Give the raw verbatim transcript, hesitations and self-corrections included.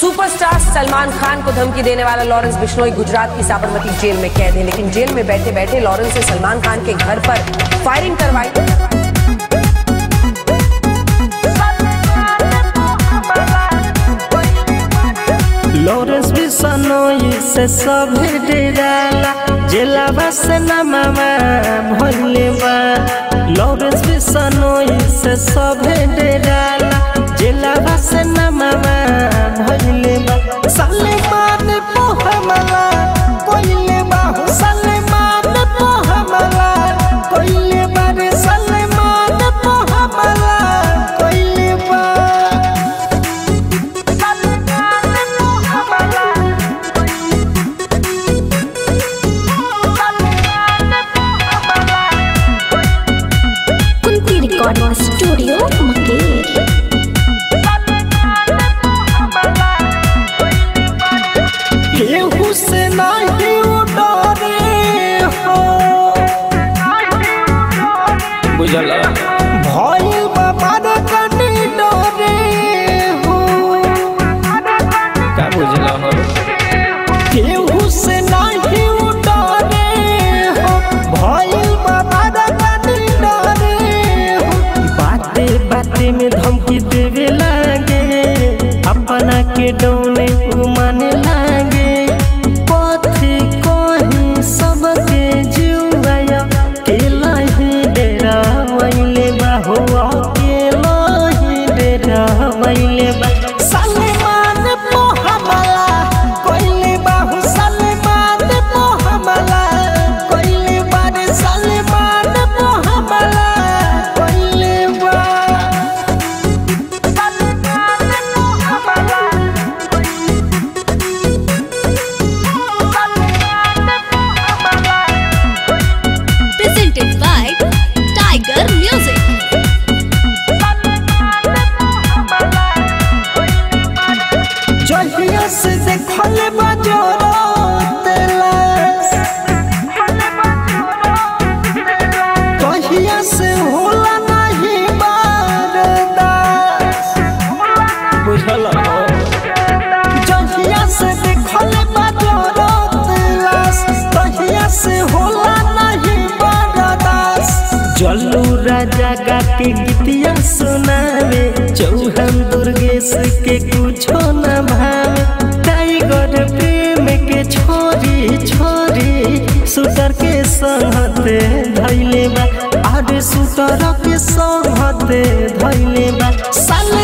Superstar Salman Khan को धमकी देने वाला लॉरेंस बिश्नोई गुजरात की साबरमती जेल में कैद है, लेकिन जेल में बैठे बैठे लॉरेंस ने सलमान खान के घर पर फायरिंग करवाई। लॉरेंस बिश्नोई से सभे डेराला, जेलावा से नमावा भइले बा। लॉरेंस बिश्नोई से सभे डेराला, जेलावा से नमावा भइले बा। सलमान को हमला कोइले बा, सलमान को हमला कोइले बा रे, सलमान को हमला कोइले बा। Kunti recording studio Munger. केहू से नहीं डरे हो, बुझला भइल बाबा कनी डरे हो, का बुझला हो। केहू से नहीं डरे हो, भइल बाबा कनी डरे हो। बाते बाते में धमकी देवे लागे, अपना के डोने माने लागे। पथी कहीं सबके जुआया केला ही डेरा वैले बा, हो केला ही डेरा वैले बा। सलमान को हमला कोइले बा, हो सलमान को हमला कोइले बा रे, सलमान को हमला कोइले बा। Presented by Tiger Music. जहिया से देखल बजरत लाश, कहिया से होला नहीं बर्दाश्त, बुझल हो। जहिया से देखल बजरत लाश, कहिया से होला नहीं बर्दाश्त। जल्लू राजा गा के गीतिया सुनावे, चौहान दुर्गेश के कुछो न भावे। टाइगर प्रेम के छोरी छोरी शूटर के संगते धैले बा, आरे शूटर के संगते धैले बा।